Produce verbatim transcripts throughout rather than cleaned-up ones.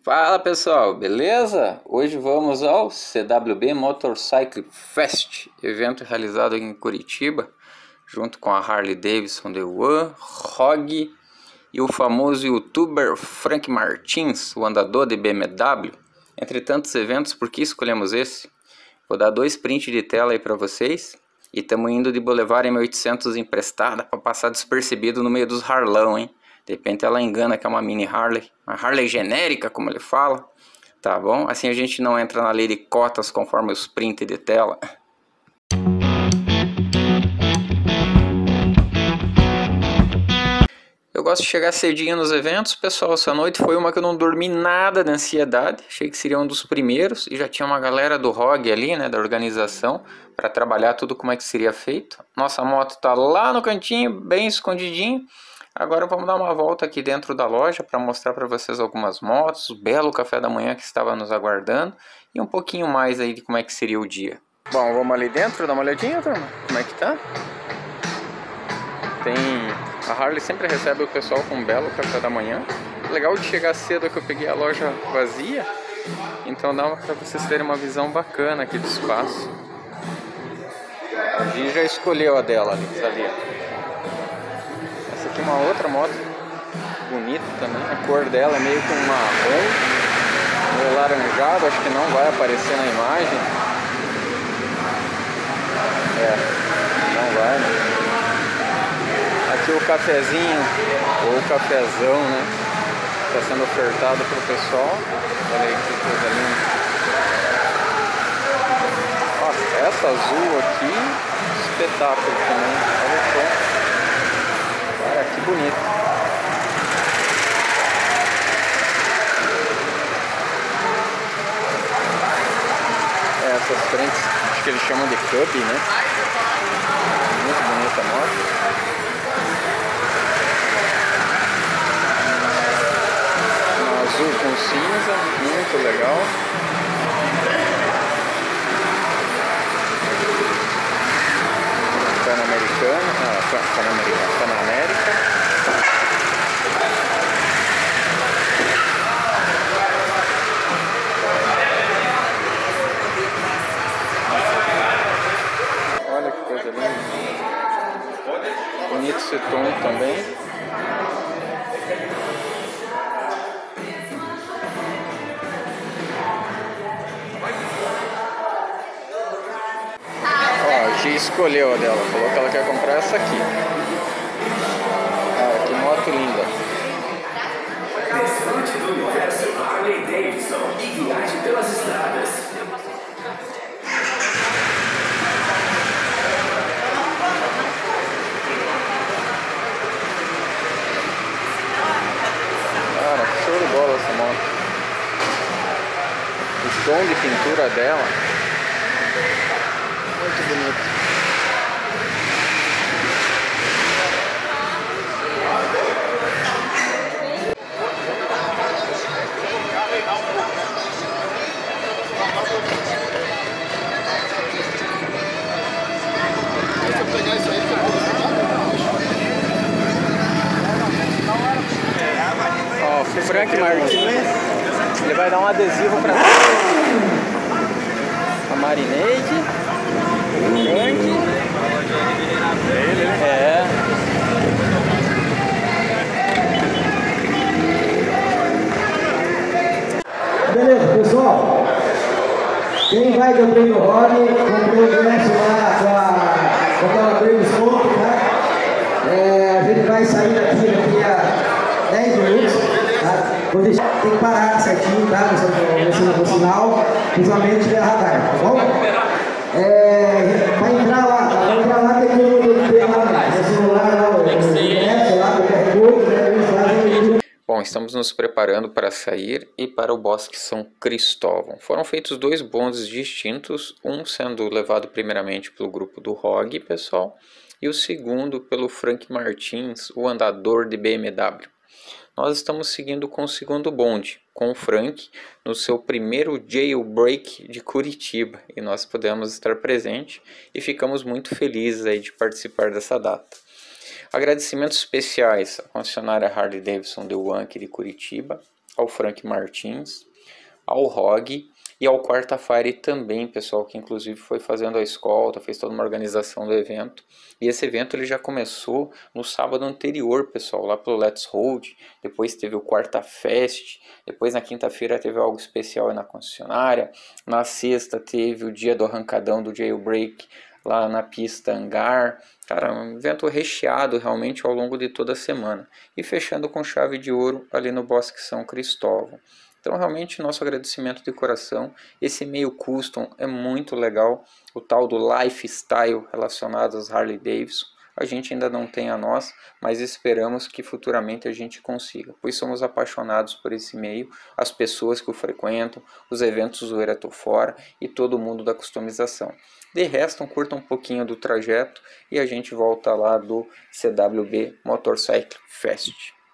Fala pessoal, beleza? Hoje vamos ao C W B Motorcycle Fest, evento realizado em Curitiba, junto com a Harley Davidson The One, R O G e o famoso youtuber Frank Martins, o andador de B M W. Entre tantos eventos, por que escolhemos esse? Vou dar dois prints de tela aí para vocês. E estamos indo de Boulevard M oitocentos emprestada para passar despercebido no meio dos Harlão, hein? De repente ela engana que é uma mini Harley, uma Harley genérica, como ele fala. Tá bom? Assim a gente não entra na lei de cotas conforme os prints de tela. Eu gosto de chegar cedinho nos eventos, pessoal. Essa noite foi uma que eu não dormi nada de ansiedade. Achei que seria um dos primeiros e já tinha uma galera do R O G ali, né, da organização, para trabalhar tudo como é que seria feito. Nossa moto tá lá no cantinho, bem escondidinho. Agora vamos dar uma volta aqui dentro da loja para mostrar para vocês algumas motos, o belo café da manhã que estava nos aguardando e um pouquinho mais aí de como é que seria o dia. Bom, vamos ali dentro, dar uma olhadinha, turma, como é que tá? Tem... A Harley sempre recebe o pessoal com um belo café da manhã. Legal de chegar cedo é que eu peguei a loja vazia, então dá para vocês terem uma visão bacana aqui do espaço. A Gi já escolheu a dela ali, ali. Essa aqui é uma outra moto bonita também, a cor dela é meio que um marrom, meio laranjado, acho que não vai aparecer na imagem. É, não vai, né? Aqui o cafezinho, ou o cafezão, né? Está sendo ofertado para o pessoal. Olha aí que coisa linda. Nossa, essa azul aqui, espetáculo também. Olha só. Cara, que bonito. É, essas frentes, acho que eles chamam de Cub, né? Muito bonita a moto. Azul com cinza, muito legal. Pan-Americano, ah, Pan-Americano, Pan-América. Olha que coisa linda. Bonito esse tom também. Escolheu a dela, falou que ela quer comprar essa aqui. Ah, que moto linda. Desfrute do universo Harley Davidson e viaje pelas estradas. Cara, show de bola essa moto. O tom de pintura dela, muito bonito. Ó, o Frank Martins, ele vai dar um adesivo pra a Marinade, o Frank, é. Beleza, pessoal, quem vai de prêmio R O G, comprou o ingresso lá com a, com aquela prêmio desconto, tá? É, a gente vai sair daqui daqui a dez minutos, tá? Vou deixar, tem que parar certinho, tá? No sinal, principalmente tiver radar, tá bom? É, vai entrar lá, vai entrar lá, tem todo mundo tem lá, no celular, lá, o ingresso lá, o Q R Code, né? Eles fazem. Bom, estamos nos preparando para sair e para o Bosque São Cristóvão. Foram feitos dois bondes distintos, um sendo levado primeiramente pelo grupo do R O G, pessoal, e o segundo pelo Frank Martins, o andador de B M W. Nós estamos seguindo com o segundo bonde, com o Frank, no seu primeiro jailbreak de Curitiba, e nós pudemos estar presentes e ficamos muito felizes aí de participar dessa data. Agradecimentos especiais à concessionária Harley Davidson The One aqui de Curitiba, ao Frank Martins, ao Rog e ao Quarta-Fire também, pessoal, que inclusive foi fazendo a escolta, fez toda uma organização do evento. E esse evento ele já começou no sábado anterior, pessoal, lá pelo Let's Hold. Depois teve o Quarta Fest, depois na quinta-feira teve algo especial aí na concessionária. Na sexta teve o dia do arrancadão do Jailbreak lá na pista Hangar. Cara, um evento recheado realmente ao longo de toda a semana. E fechando com chave de ouro ali no Bosque São Cristóvão. Então realmente nosso agradecimento de coração. Esse meio custom é muito legal. O tal do lifestyle relacionado às Harley Davidson. A gente ainda não tem a nós, mas esperamos que futuramente a gente consiga. Pois somos apaixonados por esse meio, as pessoas que o frequentam, os eventos Zoeira Tô Fora e todo mundo da customização. De resto, curta um pouquinho do trajeto e a gente volta lá do C W B Motorcycle Fest.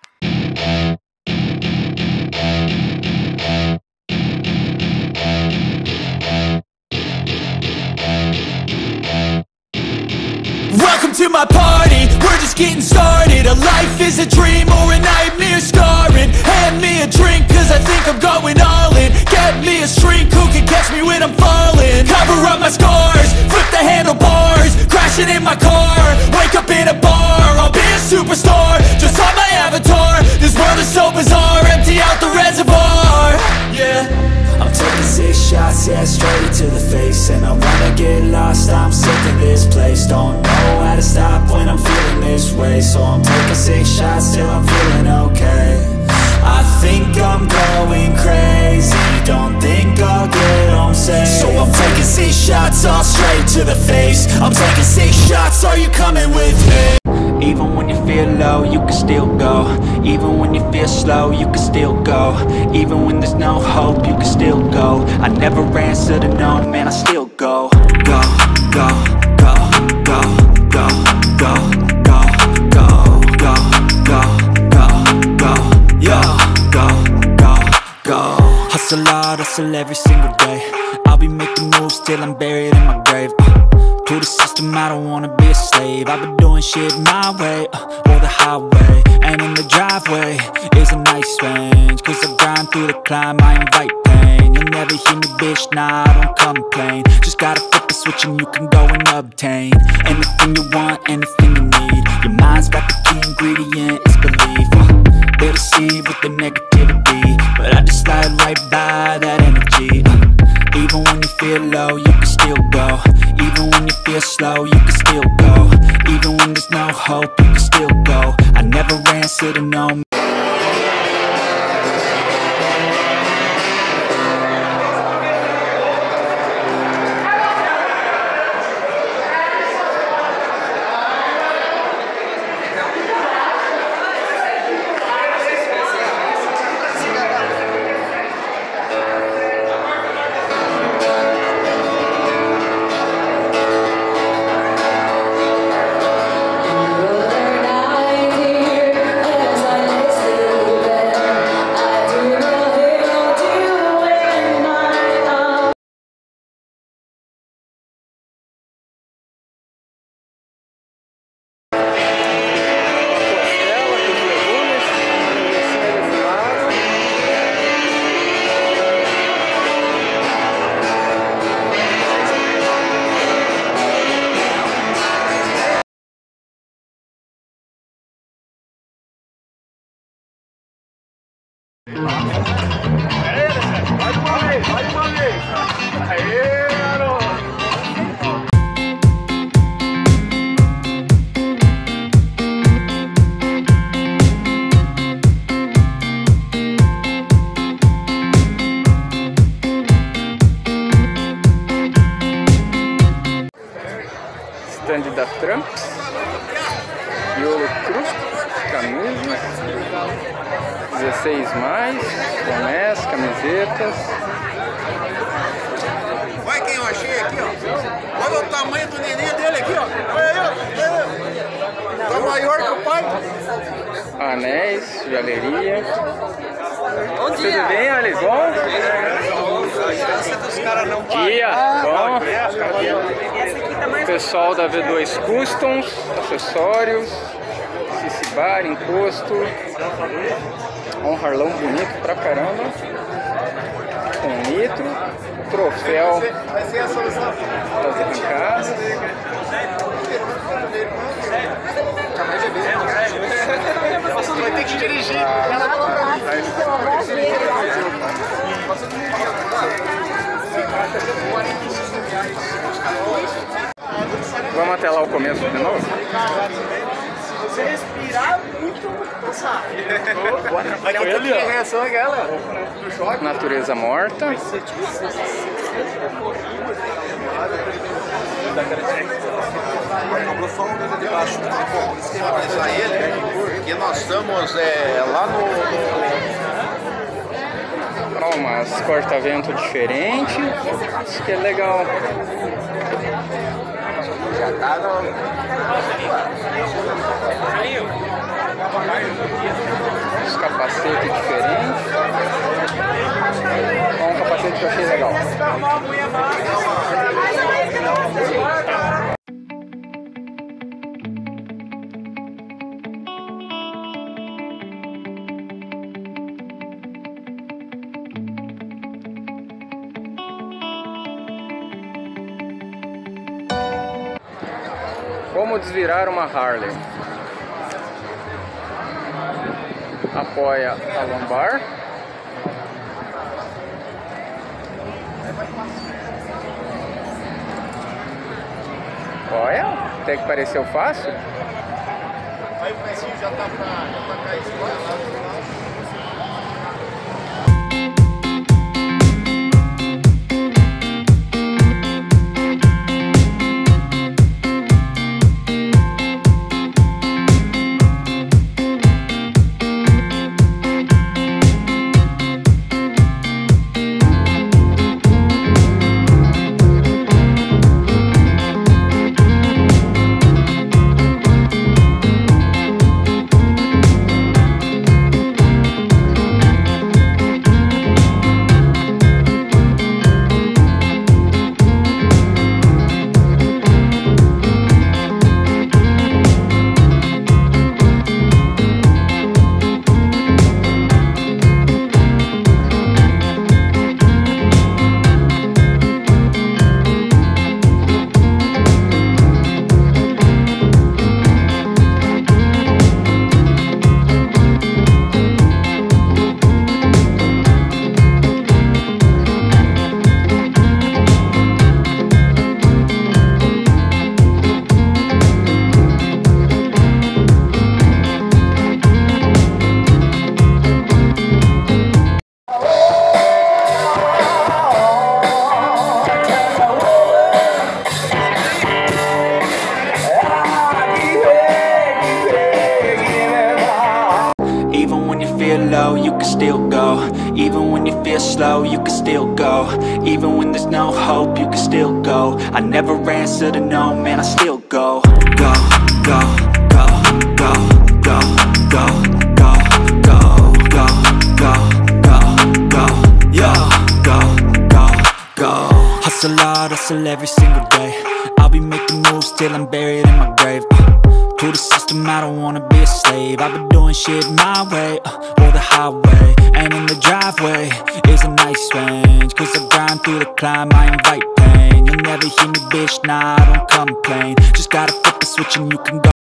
Welcome to my party, we're just getting started. A life is a dream or a nightmare scarring. Hand me a drink cause I think I'm going all in. Get me a shrink who can catch me when I'm falling. Cover up my scars, flip the handlebars. Crashing in my car, wake up in a bar. I'll be a superstar, just on my avatar. This world is so bizarre, empty out the reservoir. Yeah, I'm taking six shots, yeah, straight to the face. And I wanna get lost, I'm sick of this place. Don't know how to stop when I'm feeling this way. So I'm taking six shots till I'm feeling okay. I think I'm going crazy, don't think I'll get home safe. So I'm taking six shots, all straight to the face. I'm taking six shots, are you coming with me? Even when you feel low, you can still go. Even when you feel slow, you can still go. Even when there's no hope, you can still go. I never answer to no, man, I still go. Go, go, go, go, go, go, go, go, go, go, go, go, yo, go, go, go. Hustle hard, hustle every single day. I'll be making moves till I'm buried in my grave. To the system, I don't wanna be a slave. I've been doing shit my way, uh, or the highway. And in the driveway is a nice range. Cause I grind through the climb, I invite pain. You'll never hear me, bitch, nah, I don't complain. Just gotta flip the switch and you can go and obtain anything you want, anything you need. Your mind's got the key ingredient, it's belief. uh, They deceive with the negativity, but I just slide right by that energy. uh, Even when you feel low, you can still go. Even when you feel slow, you can still go. Even when there's no hope, you can still go. I never answer to no. Stand da Tramps, Yolo Cruz, camisas, dezesseis mais, bonés, camisetas. Olha quem eu achei aqui, ó. Olha o tamanho do neném dele aqui, ó. Olha aí, ó. Tá maior que o pai. Anéis, joalheria. Tudo bem, Alex? Bom? Dia, bom. Pessoal da V dois Customs, acessórios, C C Bar, encosto. Um Harlão bonito pra caramba. Com nitro. Troféu das arrancadas. Vai ter que dirigir. Vamos até lá o começo de novo? Se você respirar muito, passar. Vai ter um pouquinho de reação aquela. Natureza morta. Porque nós estamos é, lá no... Ó, umas corta-vento diferentes. Isso que é legal. Já tá no... Os capacetes diferentes. Ó, um capacete que eu achei legal. Como desvirar uma Harley? Apoia a lombar. Olha, até que pareceu fácil. Aí o pezinho já tá pra, já tá cair lá. Low, you can still go. Even when you feel slow, you can still go. Even when there's no hope, you can still go. I never answer to no, man, I still go. Go, go, go, go, go, go, go, go, go, go, go, go, yo, go, go, go. Hustle hard, hustle every single day. I'll be making moves till I'm buried in my grave. To the system, I don't wanna be a slave. I've been doing shit my way, uh, or the highway. And in the driveway is a nice range. Cause I grind through the climb, I invite pain. You'll never hear me, bitch, nah, I don't complain. Just gotta flip the switch and you can go.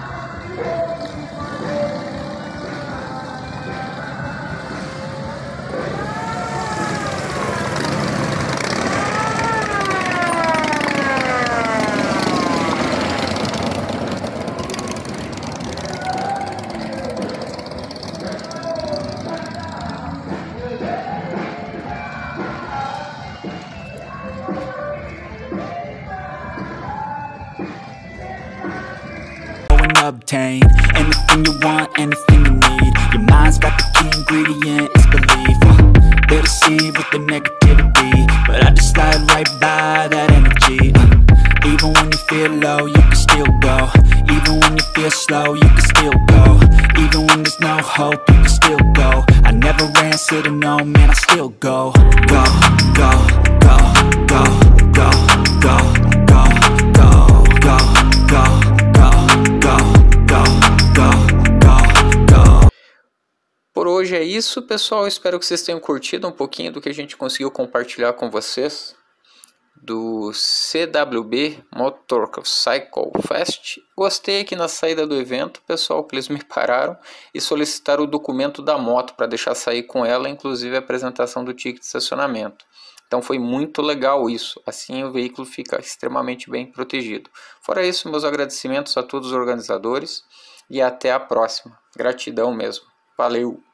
Obtain anything you want, anything you need. Your mind's got the key ingredient, it's belief. uh, They'll deceive with the negativity, but I just slide right by that energy. uh, Even when you feel low, you can still go. Even when you feel slow, you can still go. Even when there's no hope, you can still go. I never answer to no, man, I still go. Go, go, go, go, go, go, go, go, go, go. hoje é isso, pessoal. Espero que vocês tenham curtido um pouquinho do que a gente conseguiu compartilhar com vocês do C W B Motorcycle Fest. Gostei aqui na saída do evento, pessoal, que eles me pararam e solicitaram o documento da moto para deixar sair com ela, inclusive a apresentação do ticket de estacionamento. Então foi muito legal isso, assim o veículo fica extremamente bem protegido. Fora isso, meus agradecimentos a todos os organizadores e até a próxima. Gratidão mesmo. Valeu!